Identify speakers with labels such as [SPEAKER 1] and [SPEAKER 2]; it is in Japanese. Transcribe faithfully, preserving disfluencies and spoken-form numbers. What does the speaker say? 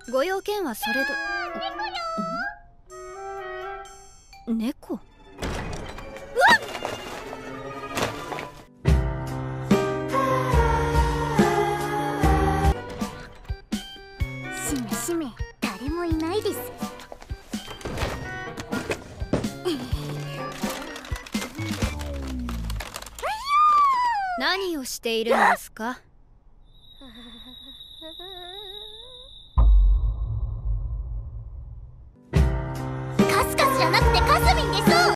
[SPEAKER 1] ご用件はそれと。猫？
[SPEAKER 2] しめしめ、誰もいないです。
[SPEAKER 1] 何をしているんですか？
[SPEAKER 2] カスカスじゃなくてカスミンです。